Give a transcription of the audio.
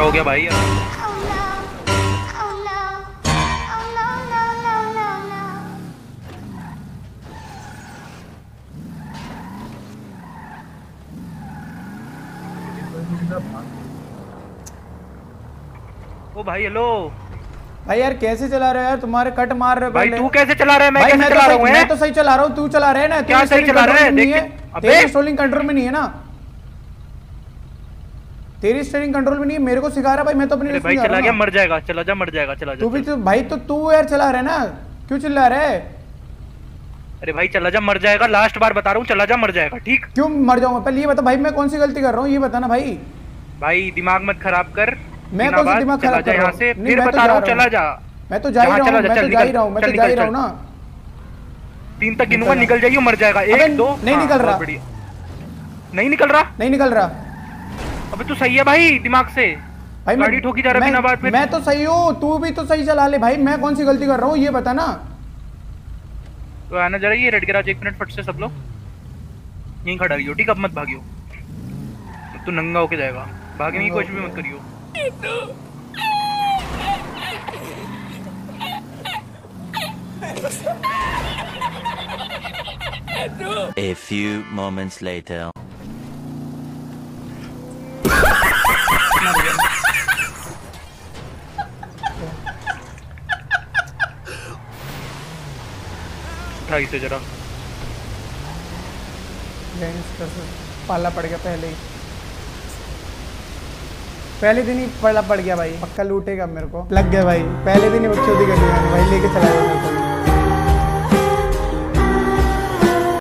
हो गया भाई यार। ओ भाई हेलो भाई यार कैसे चला रहे हो यार, तुम्हारे कट मार रहे हो भाई। पहले। तू कैसे चला रहा है? मैं भाई कैसे चला रहा हूँ? मैं तो सही चला रहा हूँ, तू चला रहे है ना। क्या सही चला रहा है? देख के अबे तेरी स्टीयरिंग कंट्रोल में नहीं है ना, तेरी स्टीयरिंग कंट्रोल में नहीं है। मेरे को सिखा रहा भाई, मैं तो अपनी भाई चला गया, मर जाएगा, चला जा, मर जाएगा, चला जा। तू भी तो भाई, तो तू यार चला रहे ना, क्यों चिल्ला रहे? अरे भाई चला जा, मर जाएगा, लास्ट बार बता रहा हूँ, चला जा, मर जाएगा। ठीक? क्यों मर जाऊंगा? पहले ये बता भाई, मैं कौन सी गलती कर रहा हूँ, ये बता ना भाई। भाई दिमाग मत खराब कर। मैं कौन सा दिमाग खराब कर रहा हूँ? यहाँ से फिर बता रहा हूँ, चला जा। मैं तो जा ही रहा हूँ, मैं तो जा ही रहा हूँ, मैं तो जा ही रहा हूँ ना। 3 तक गिनूंगा, निकल जाइए, मर जाएगा। 1 2 नहीं निकल रहा, नहीं निकल रहा, नहीं निकल रहा। अबे तू सही है भाई दिमाग से भाई गाड़ी ठोकी जा रहा है बिना बात पे। मैं तो सही हूँ, तू भी तो सही चला ले भाई। मैं कौन सी गलती कर रहा हूँ ये बता ना। तो आना जरा, ये रेड गैराज 1 मिनट फट से सब लोग यहीं खड़ा रहियो, ठीक? अब मत भागियो, तू नंगा होके जाएगा। भागने की कोशिश भी मत करियो। A few moments later. उठा इसे जरा। पाला पड़ गया पहले दिन ही पड़ गया भाई। पक्का लूटेगा मेरे को, लग गया भाई। पहले दिन ही बकचोदी कर ली भाई, लेके चला गया मेरे को।